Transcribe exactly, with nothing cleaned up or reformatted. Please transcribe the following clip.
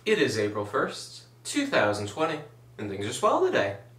It is April first, two thousand twenty, and things are swell today.